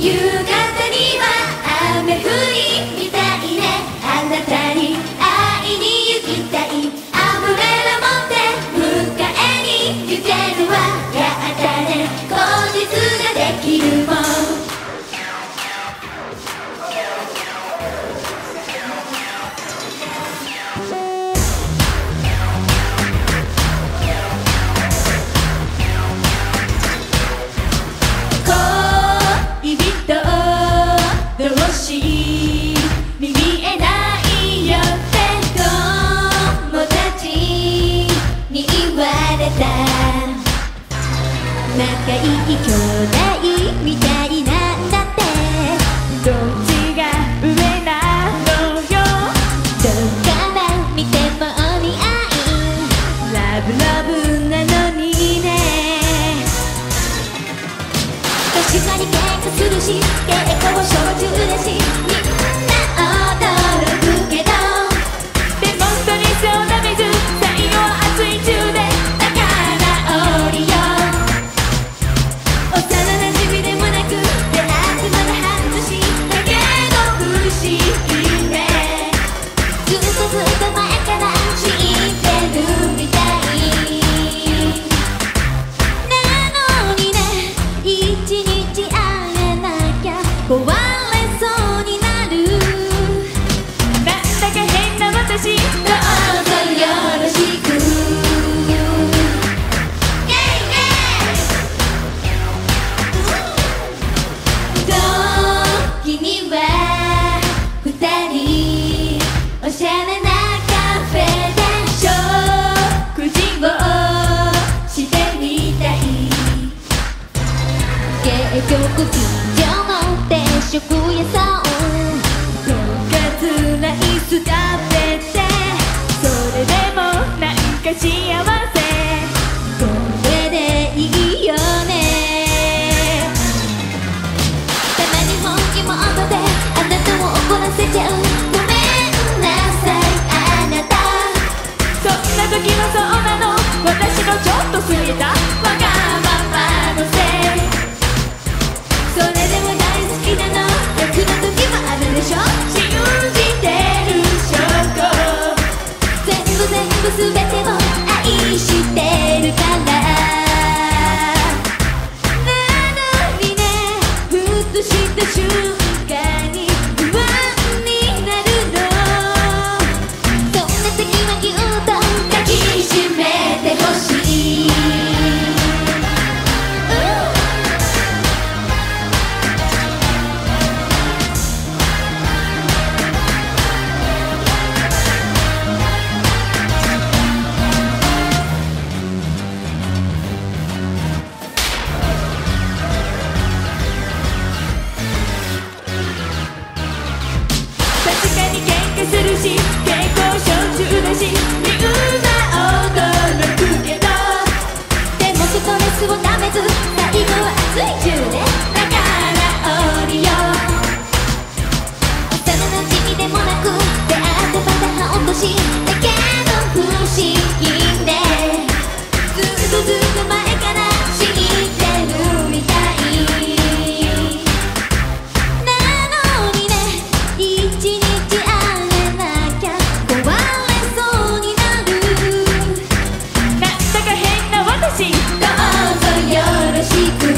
夕方には雨降りみたいね。あなたに会いに行きたい。アンブレラ持って迎えに行けるわ。やったね、後日ができるもん。見えないよって友達に言われた。仲いい兄弟みたいなんだって。どっちが上なのよ。どっから見てもお似合い。ラブラブなのにね。確かに喧嘩するし結構焼酎だし壊れそうになる。なんだか変な私、どうぞよろしく。時には二人おしゃれなカフェで食事をしてみたい。結局定食屋さんとんかつライス食べて、それでもなんか幸せ。これでいいよね。たまに本気モードであなたを怒らせちゃう。ごめんなさいあなた。そんな時はそうなの、私のちょっと過ぎたわがままのせい。それでも大好きなの、楽な時もあるでしょ。信じてる証拠、全部全てを愛してるから。なのにね、ふっとした瞬間に不安になるの。そんな時はぎゅっと抱きしめてほしい。するし結構焼酎だしみんな驚くけど、でもストレスをためず最後は熱い銃で仲直りよ。幼なじみでもなく出会ってまた半年だけど不思議で、ずっと前から知ってるみたい。なのにね、一日どうぞよろしく。